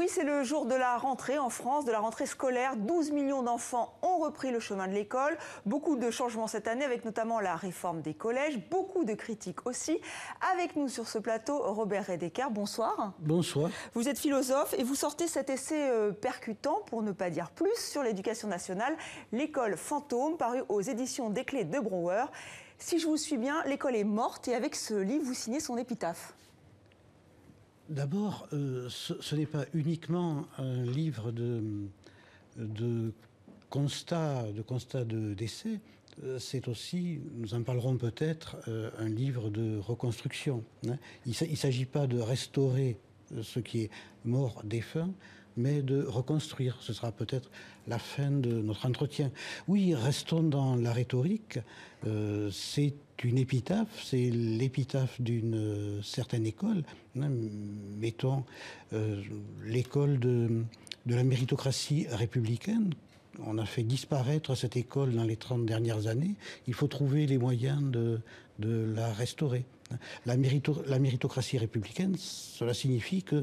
c'est le jour de la rentrée en France, de la rentrée scolaire. 12 millions d'enfants ont repris le chemin de l'école. Beaucoup de changements cette année, avec notamment la réforme des collèges. Beaucoup de critiques aussi. Avec nous sur ce plateau, Robert Redeker, bonsoir. Bonsoir. Vous êtes philosophe et vous sortez cet essai percutant, pour ne pas dire plus, sur l'éducation nationale, L'école fantôme, paru aux éditions des Clés de Brouwer. Si je vous suis bien, l'école est morte et avec ce livre, vous signez son épitaphe. D'abord, ce n'est pas uniquement un livre de constats, d'essais, c'est aussi, nous en parlerons peut-être, un livre de reconstruction. Il ne s'agit pas de restaurer ce qui est mort, défunt, mais de reconstruire. Ce sera peut-être la fin de notre entretien. Oui, restons dans la rhétorique. C'est une épitaphe, c'est l'épitaphe d'une certaine école. Mettons l'école de la méritocratie républicaine. On a fait disparaître cette école dans les 30 dernières années. Il faut trouver les moyens de la restaurer. La méritocratie républicaine, cela signifie que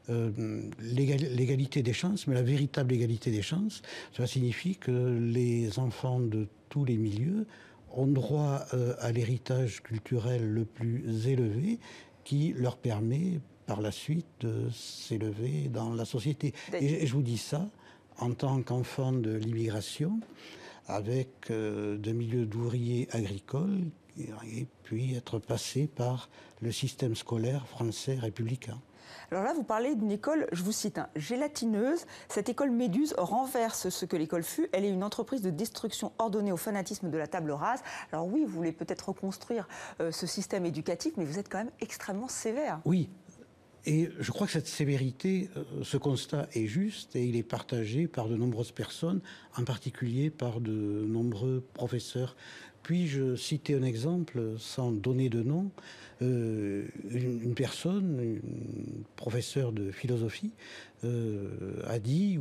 l'égalité des chances, mais la véritable égalité des chances, cela signifie que les enfants de tous les milieux ont droit à l'héritage culturel le plus élevé qui leur permet par la suite de s'élever dans la société. Et je vous dis ça en tant qu'enfant de l'immigration, avec de milieux d'ouvriers agricoles, et puis être passé par le système scolaire français républicain. Alors là, vous parlez d'une école, je vous cite, gélatineuse. Cette école Méduse renverse ce que l'école fut. Elle est une entreprise de destruction ordonnée au fanatisme de la table rase. Alors oui, vous voulez peut-être reconstruire ce système éducatif, mais vous êtes quand même extrêmement sévère. Oui. Et je crois que cette sévérité, ce constat est juste et il est partagé par de nombreuses personnes, en particulier par de nombreux professeurs. Puis-je citer un exemple, sans donner de nom, une personne, une professeure de philosophie, m'a dit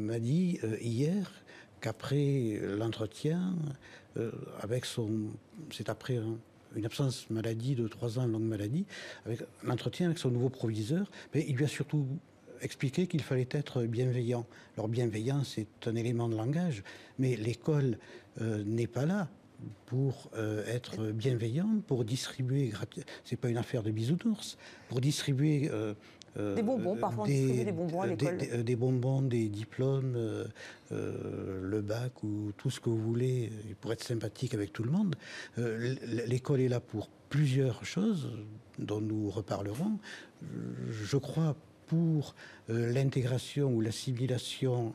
hier qu'après l'entretien, c'est après une absence maladie de 3 ans, longue maladie, avec l'entretien avec son nouveau proviseur, mais il lui a surtout expliqué qu'il fallait être bienveillant. Alors bienveillant, c'est un élément de langage, mais l'école n'est pas là pour être bienveillant, pour distribuer, c'est pas une affaire de bisounours, pour distribuer des bonbons, parfois on distribue des bonbons à l'école. Des bonbons, des diplômes, le bac ou tout ce que vous voulez pour être sympathique avec tout le monde. L'école est là pour plusieurs choses dont nous reparlerons. Je crois pour l'intégration ou l'assimilation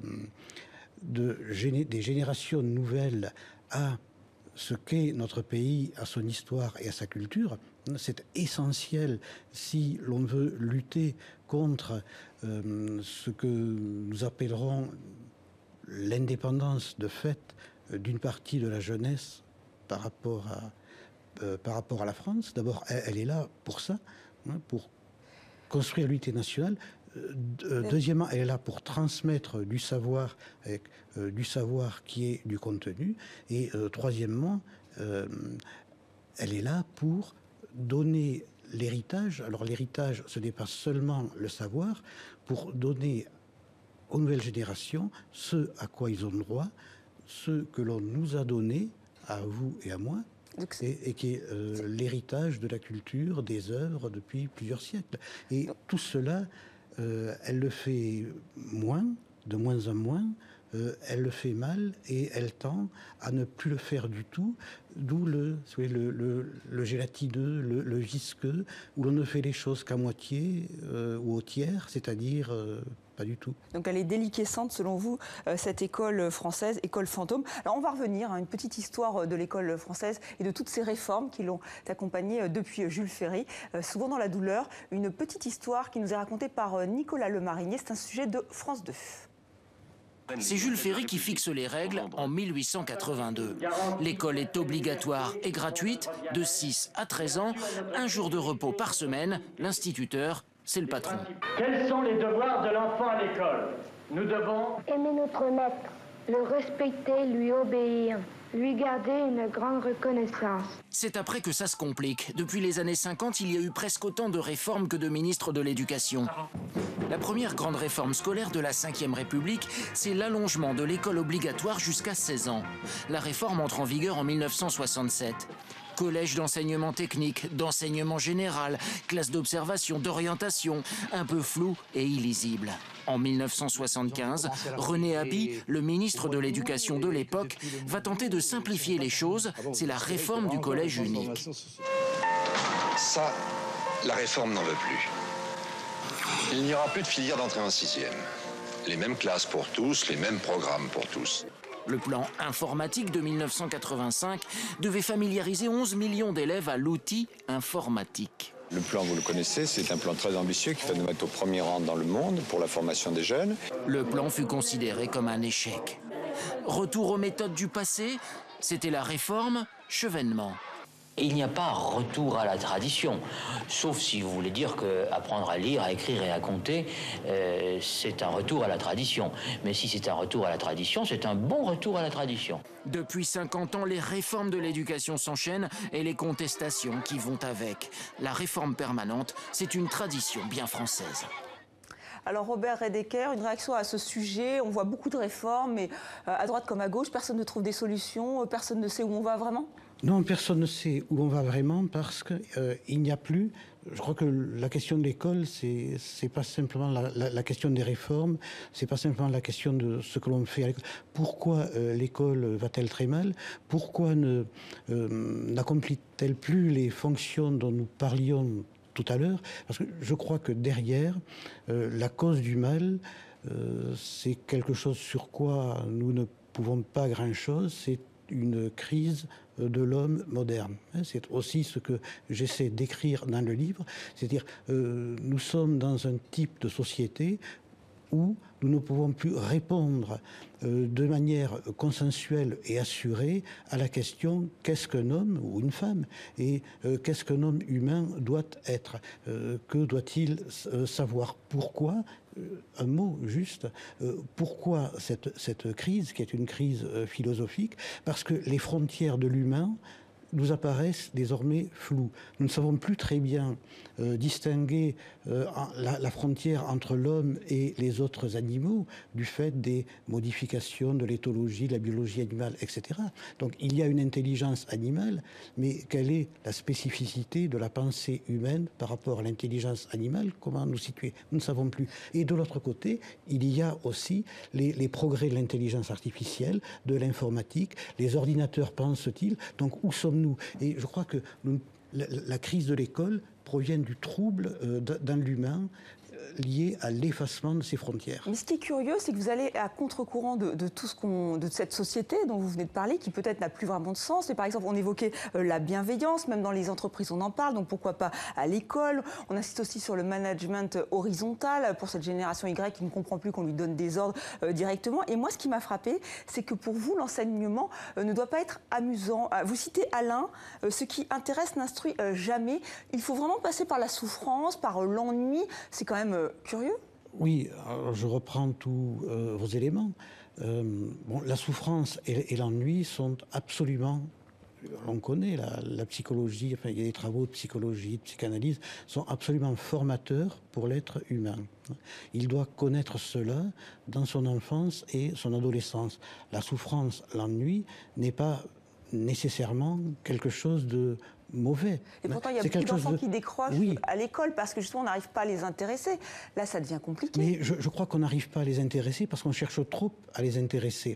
des générations nouvelles à ce qu'est notre pays, à son histoire et à sa culture. C'est essentiel si l'on veut lutter contre ce que nous appellerons l'indépendance de fait d'une partie de la jeunesse par rapport à la France. D'abord, elle est là pour ça, pour construire l'unité nationale. Deuxièmement, elle est là pour transmettre du savoir, avec du savoir qui est du contenu. Et troisièmement, elle est là pour donner l'héritage. Alors l'héritage, ce n'est pas seulement le savoir, pour donner aux nouvelles générations ce à quoi ils ont droit, ce que l'on nous a donné, à vous et à moi, et qui est l'héritage de la culture, des œuvres depuis plusieurs siècles. Et tout cela, elle le fait de moins en moins, elle le fait mal et elle tend à ne plus le faire du tout, d'où le gélatineux, le visqueux, où l'on ne fait les choses qu'à moitié ou au tiers, c'est-à-dire pas du tout. Donc elle est déliquescente selon vous, cette école française, école fantôme. Alors on va revenir à une petite histoire de l'école française et de toutes ces réformes qui l'ont accompagnée depuis Jules Ferry, souvent dans la douleur. Une petite histoire qui nous est racontée par Nicolas Lemarinier, c'est un sujet de France 2. C'est Jules Ferry qui fixe les règles en 1882. L'école est obligatoire et gratuite de 6 à 13 ans, 1 jour de repos par semaine. L'instituteur, c'est le patron. Quels sont les devoirs de l'enfant à l'école? Nous devons aimer notre maître, le respecter, lui obéir. lui garder une grande reconnaissance. C'est après que ça se complique. Depuis les années 50, il y a eu presque autant de réformes que de ministres de l'Éducation. La première grande réforme scolaire de la Ve République, c'est l'allongement de l'école obligatoire jusqu'à 16 ans. La réforme entre en vigueur en 1967. Collège d'enseignement technique, d'enseignement général, classe d'observation, d'orientation, un peu flou et illisible. En 1975, René Haby, le ministre de l'Éducation de l'époque, va tenter de simplifier les choses. C'est la réforme du collège unique. Ça, la réforme n'en veut plus. Il n'y aura plus de filière d'entrée en 6e. Les mêmes classes pour tous, les mêmes programmes pour tous. Le plan informatique de 1985 devait familiariser 11 millions d'élèves à l'outil informatique. Le plan, vous le connaissez, c'est un plan très ambitieux qui va nous mettre au premier rang dans le monde pour la formation des jeunes. Le plan fut considéré comme un échec. Retour aux méthodes du passé, c'était la réforme Chevènement. Il n'y a pas retour à la tradition, sauf si vous voulez dire qu'apprendre à lire, à écrire et à compter, c'est un retour à la tradition. Mais si c'est un retour à la tradition, c'est un bon retour à la tradition. Depuis 50 ans, les réformes de l'éducation s'enchaînent et les contestations qui vont avec. La réforme permanente, c'est une tradition bien française. Alors Robert Redeker, une réaction à ce sujet. On voit beaucoup de réformes, mais à droite comme à gauche, personne ne trouve des solutions, personne ne sait où on va vraiment ? Non, personne ne sait où on va vraiment parce qu'il n'y a plus. Je crois que la question de l'école, c'est pas simplement la question des réformes, c'est pas simplement la question de ce que l'on fait à l'école. Pourquoi l'école va-t-elle très mal? Pourquoi n'accomplit-elle plus les fonctions dont nous parlions tout à l'heure? Parce que je crois que derrière, la cause du mal, c'est quelque chose sur quoi nous ne pouvons pas grand-chose, c'est une crise de l'homme moderne. C'est aussi ce que j'essaie d'écrire dans le livre, c'est-à-dire nous sommes dans un type de société où nous ne pouvons plus répondre de manière consensuelle et assurée à la question qu'est-ce qu'un homme ou une femme et qu'est-ce qu'un homme humain doit être, que doit-il savoir, pourquoi, un mot juste, pourquoi cette crise qui est une crise philosophique, parce que les frontières de l'humain nous apparaissent désormais floues. Nous ne savons plus très bien distinguer la frontière entre l'homme et les autres animaux du fait des modifications de l'éthologie, de la biologie animale, etc. Donc il y a une intelligence animale, mais quelle est la spécificité de la pensée humaine par rapport à l'intelligence animale? Comment nous situer? Nous ne savons plus. Et de l'autre côté, il y a aussi les progrès de l'intelligence artificielle, de l'informatique. Les ordinateurs pensent-ils? Donc où sommes-nous? Et je crois que la crise de l'école provient du trouble dans l'humain lié à l'effacement de ses frontières. Mais ce qui est curieux, c'est que vous allez à contre-courant de tout de cette société dont vous venez de parler, qui peut-être n'a plus vraiment de sens. Et par exemple, on évoquait la bienveillance, même dans les entreprises, on en parle, donc pourquoi pas à l'école. On insiste aussi sur le management horizontal pour cette génération Y qui ne comprend plus qu'on lui donne des ordres directement. Et moi, ce qui m'a frappé, c'est que pour vous, l'enseignement ne doit pas être amusant. Vous citez Alain, ce qui intéresse n'instruit jamais. Il faut vraiment passer par la souffrance, par l'ennui. C'est quand même curieux. Oui, alors je reprends tous vos éléments. La souffrance et l'ennui sont absolument, on connaît la psychologie, enfin, il y a des travaux de psychologie, de psychanalyse, sont absolument formateurs pour l'être humain. Il doit connaître cela dans son enfance et son adolescence. La souffrance, l'ennui n'est pas nécessairement quelque chose de mauvais. Et pourtant, il y a beaucoup d'enfants qui décrochent à l'école parce que justement, on n'arrive pas à les intéresser. Là, ça devient compliqué. Mais je crois qu'on n'arrive pas à les intéresser parce qu'on cherche trop à les intéresser.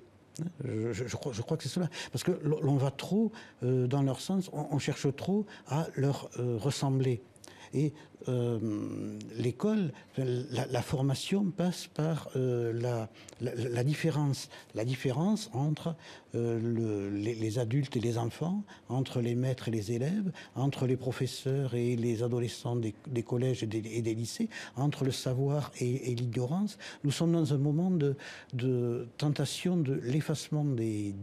Je crois que c'est cela. Parce que l'on va trop dans leur sens, on cherche trop à leur ressembler. Et l'école, la formation passe par la différence. La différence entre les adultes et les enfants, entre les maîtres et les élèves, entre les professeurs et les adolescents des collèges et des lycées, entre le savoir et l'ignorance. Nous sommes dans un moment de tentation de l'effacement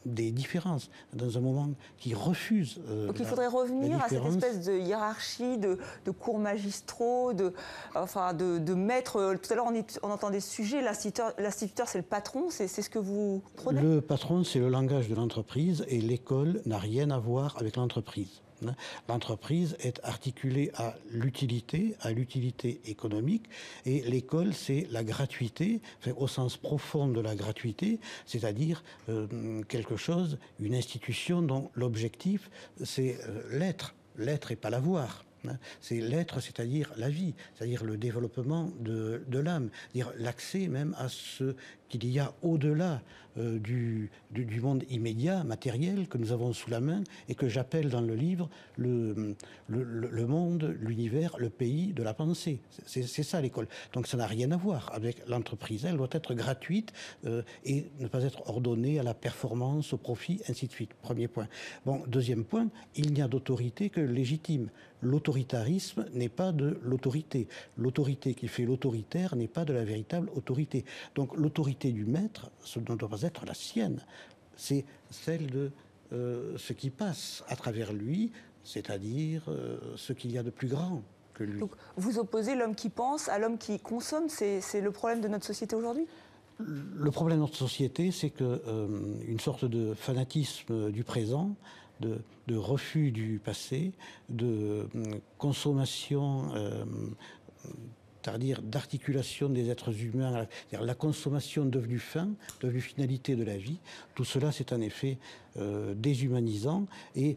des différences, dans un moment qui refuse. Donc il faudrait revenir à cette espèce de hiérarchie, de cours magistraux, de maîtres. Tout à l'heure, on entendait ce sujet, l'instituteur, c'est le patron, c'est ce que vous prenez? Le patron, c'est le langage de l'entreprise, et l'école n'a rien à voir avec l'entreprise. L'entreprise est articulée à l'utilité économique, et l'école, c'est la gratuité, au sens profond de la gratuité, c'est-à-dire quelque chose, une institution dont l'objectif, c'est l'être et pas l'avoir. C'est l'être, c'est-à-dire la vie, c'est-à-dire le développement de l'âme, c'est-à-dire l'accès même à ce qu'il y a au-delà du monde immédiat, matériel, que nous avons sous la main, et que j'appelle dans le livre le monde, l'univers, le pays de la pensée. C'est ça l'école. Donc ça n'a rien à voir avec l'entreprise. Elle doit être gratuite et ne pas être ordonnée à la performance, au profit, ainsi de suite. Premier point. Bon, deuxième point, il n'y a d'autorité que légitime. L'autoritarisme n'est pas de l'autorité. L'autorité qui fait l'autoritaire n'est pas de la véritable autorité. Donc l'autorité du maître, ce ne doit pas être la sienne. C'est celle de ce qui passe à travers lui, c'est-à-dire ce qu'il y a de plus grand que lui. Donc vous opposez l'homme qui pense à l'homme qui consomme, c'est le problème de notre société aujourd'hui? Le problème de notre société, c'est qu'une sorte de fanatisme du présent, de refus du passé, de consommation c'est-à-dire d'articulation des êtres humains, c'est-à-dire la consommation devenue fin, devenue finalité de la vie, tout cela c'est en effet déshumanisant, et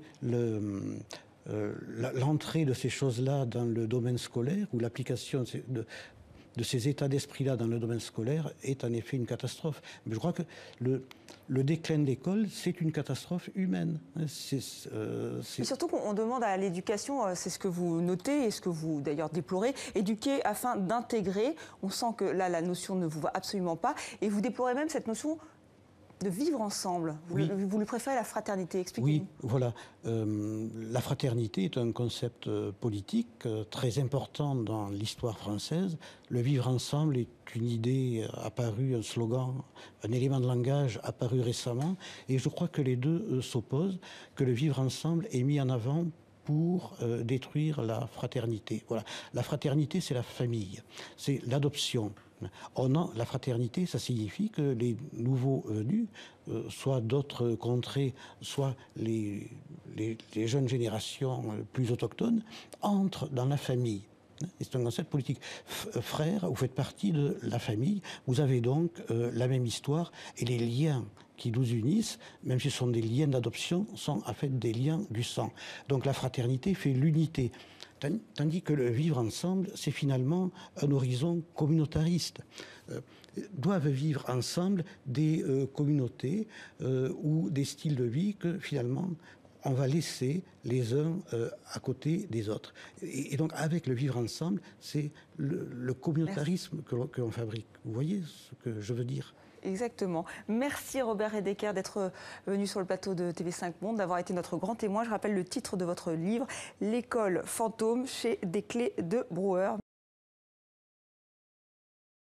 l'entrée de ces choses-là dans le domaine scolaire, ou l'application de ces états d'esprit-là dans le domaine scolaire est en effet une catastrophe. Mais je crois que le déclin de l'école, c'est une catastrophe humaine. Et surtout qu'on demande à l'éducation, c'est ce que vous notez et ce que vous d'ailleurs déplorez, éduquer afin d'intégrer. On sent que là, la notion ne vous va absolument pas. Et vous déplorez même cette notion de vivre ensemble. Vous lui préférez la fraternité. Expliquez-nous. Oui, voilà. La fraternité est un concept politique très important dans l'histoire française. Le vivre ensemble est une idée apparue, un slogan, un élément de langage apparu récemment. Et je crois que les deux s'opposent, que le vivre ensemble est mis en avant pour détruire la fraternité. Voilà. La fraternité, c'est la famille, c'est l'adoption. La fraternité, ça signifie que les nouveaux venus, soit d'autres contrées, soit les jeunes générations plus autochtones, entrent dans la famille. C'est un concept politique. Frères, vous faites partie de la famille, vous avez donc la même histoire, et les liens qui nous unissent, même si ce sont des liens d'adoption, sont en fait des liens du sang. Donc la fraternité fait l'unité. Tandis que le vivre ensemble, c'est finalement un horizon communautariste. Doivent vivre ensemble des communautés ou des styles de vie que finalement on va laisser les uns à côté des autres. Et donc avec le vivre ensemble, c'est le communautarisme que l'on fabrique. Vous voyez ce que je veux dire ? Exactement. Merci Robert Redeker d'être venu sur le plateau de TV5 Monde, d'avoir été notre grand témoin. Je rappelle le titre de votre livre, L'école fantôme, chez Desclés de Brouwer.